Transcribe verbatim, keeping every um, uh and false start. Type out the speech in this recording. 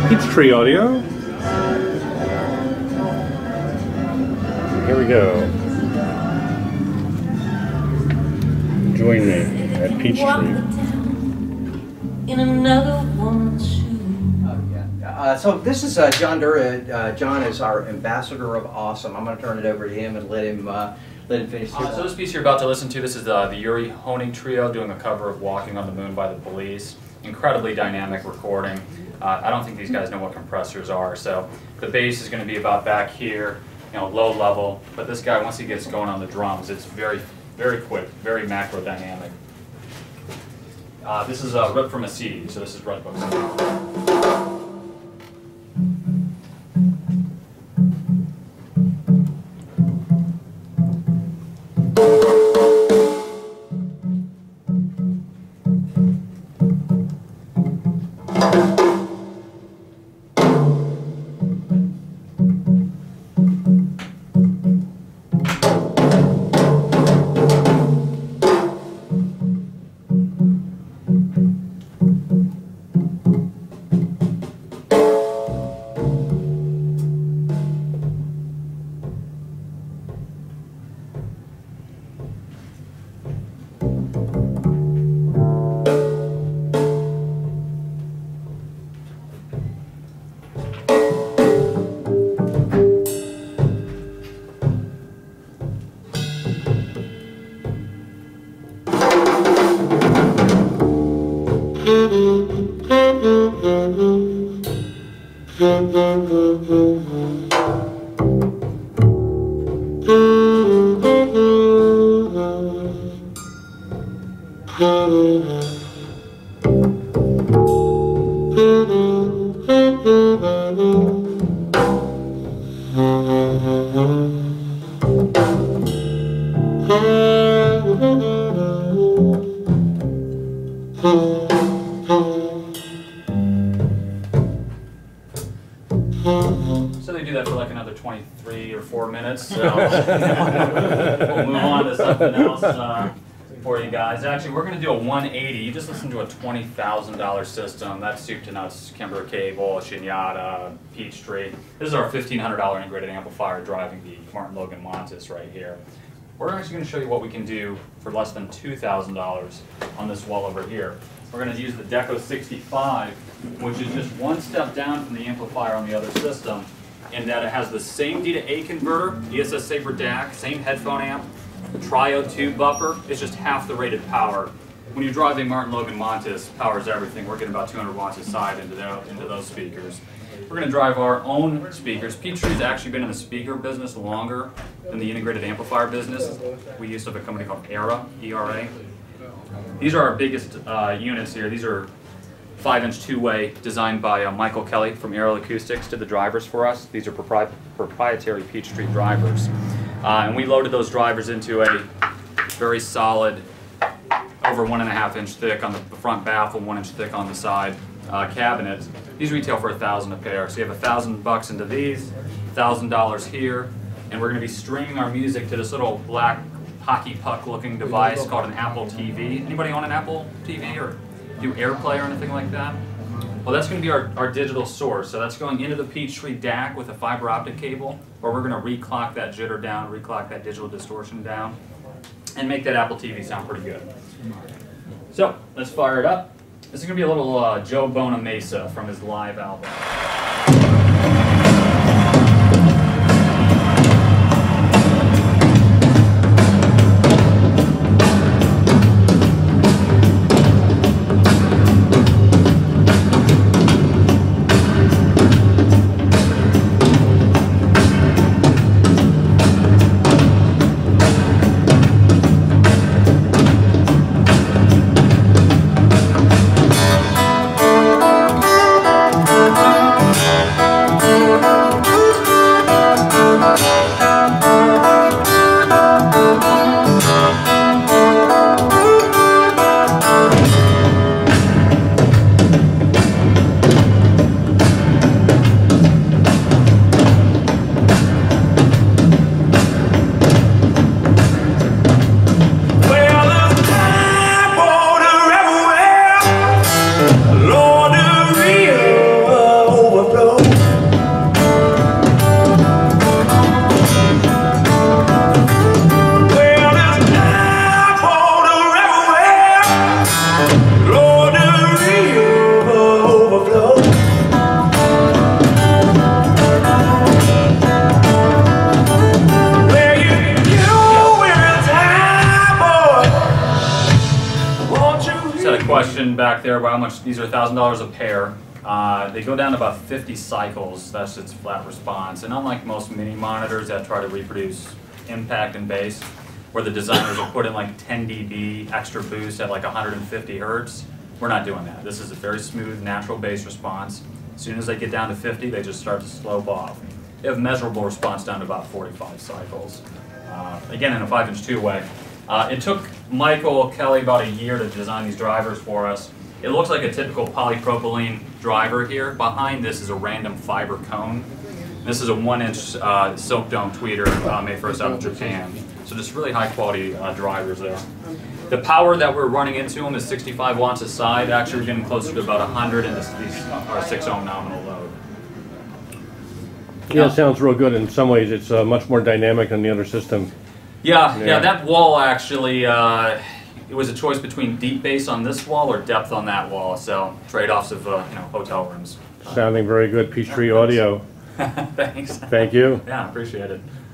Peachtree audio. Here we go. Join me at Peachtree. In another woman's shoe. Uh, yeah. Uh, so this is uh, John Dura. Uh, John is our ambassador of awesome. I'm going to turn it over to him and let him uh, let him finish. Uh, so this piece you're about to listen to, this is uh, the Yuri Honing Trio doing a cover of "Walking on the Moon" by the Police. Incredibly dynamic recording. Uh, I don't think these guys know what compressors are, so the bass is going to be about back here, you know, low level. But this guy, once he gets going on the drums, it's very, very quick, very macro dynamic. Uh, this is uh, ripped from a C D, so this is Redbook. So they do that for like another twenty-three or four minutes, so we'll move on to something else uh, for you guys. Actually, we're going to do a one eighty. You just listen to a twenty thousand dollar system. That's soup to nuts, Kimber cable, Shinyata, Peachtree. This is our fifteen hundred dollar integrated amplifier driving the Martin Logan Montes right here. We're actually going to show you what we can do for less than two thousand dollars on this wall over here. We're going to use the Deco sixty-five, which is just one step down from the amplifier on the other system, in that it has the same D to A converter, E S S Saber D A C, same headphone amp, Trio tube buffer. It's just half the rated power. When you're driving Martin Logan Montes, powers everything. We're getting about two hundred watts a side into, the, into those speakers. We're going to drive our own speakers. Peachtree's actually been in the speaker business longer than the integrated amplifier business. We used to have a company called ERA, E R A. These are our biggest uh, units here. These are five inch two-way designed by uh, Michael Kelly from Aero Acoustics, did the drivers for us. These are propri proprietary Peachtree drivers. Uh, and we loaded those drivers into a very solid, over one and a half inch thick on the front baffle, one inch thick on the side uh, cabinet. These retail for a thousand a pair. So you have a thousand bucks into these, a thousand dollars here, and we're going to be streaming our music to this little black hockey puck looking device called an Apple T V. Anybody own an Apple T V or do AirPlay or anything like that? Well, that's going to be our, our digital source. So that's going into the Peachtree D A C with a fiber optic cable, where we're going to reclock that jitter down, reclock that digital distortion down, and make that Apple T V sound pretty good. So let's fire it up. This is going to be a little uh, Joe Bonamessa from his live album. Thank you. back there about how much these are one thousand dollars a pair. Uh, they go down to about fifty cycles, that's its flat response. And unlike most mini monitors that try to reproduce impact and bass, where the designers will put in like ten D B extra boost at like one hundred fifty hertz, we're not doing that. This is a very smooth, natural bass response. As soon as they get down to fifty, they just start to slope off. They have measurable response down to about forty-five cycles. Uh, again, in a five inch two-way. Uh, it took Michael Kelly about a year to design these drivers for us. It looks like a typical polypropylene driver here. Behind this is a random fiber cone. This is a one inch uh, silk dome tweeter uh, made first out of Japan. So just really high quality uh, drivers there. The power that we're running into them is sixty-five watts a side. Actually, we're getting closer to about one hundred, and this, these are six ohm nominal load. Yeah, it sounds real good. In some ways, it's uh, much more dynamic than the other system. Yeah, yeah, Yeah. that wall actually, uh, it was a choice between deep bass on this wall or depth on that wall. So trade-offs of uh, you know, hotel rooms. Sounding very good. Peachtree Audio. Thanks. Thank you. Yeah, appreciate it.